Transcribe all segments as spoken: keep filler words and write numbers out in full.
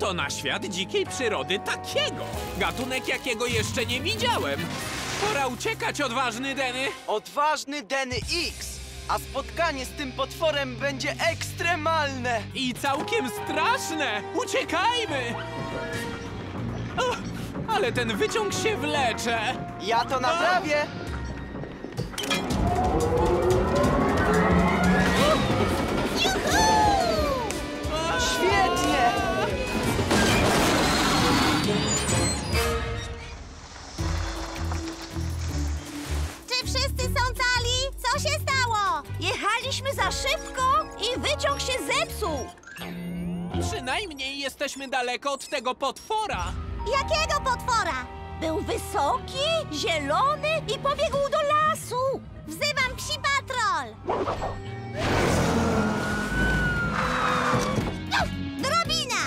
Oto na świat dzikiej przyrody takiego. Gatunek, jakiego jeszcze nie widziałem. Pora uciekać, odważny Denny. Odważny Denny X! A spotkanie z tym potworem będzie ekstremalne! I całkiem straszne. Uciekajmy! O, ale ten wyciąg się wlecze. Ja to naprawię! Świetnie! Czy wszyscy są cali? Co się stało? Jechaliśmy za szybko i wyciąg się zepsuł. Przynajmniej jesteśmy daleko od tego potwora. Jakiego potwora? Był wysoki, zielony i pobiegł do lasu. Wzywam Psi Patrol. Uf, drabina!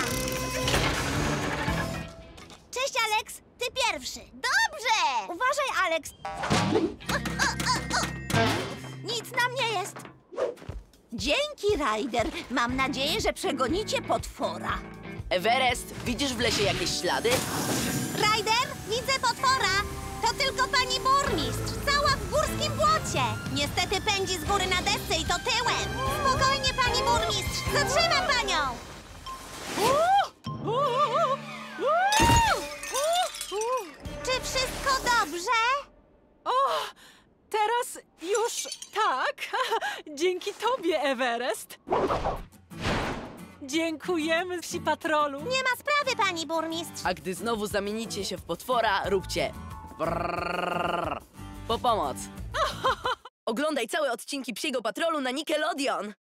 Cześć, Alex. Ty pierwszy. Dobrze! Uważaj, Alex. O, o, o, o. Nic nam nie jest. Dzięki, Ryder. Mam nadzieję, że przegonicie potwora. Everest, widzisz w lesie jakieś ślady? Ryder, widzę potwora. To tylko pani burmistrz, cała w górskim błocie. Niestety pędzi z góry na desce i to tyłem. Spokojnie, pani burmistrz, zatrzymam panią. Czy wszystko dobrze? O, teraz już tak. Dzięki tobie, Everest. Dziękujemy, Psi Patrolu. Nie ma sprawy, pani burmistrz. A gdy znowu zamienicie się w potwora, róbcie brrrr. Po pomoc. Oglądaj całe odcinki Psiego Patrolu na Nickelodeon.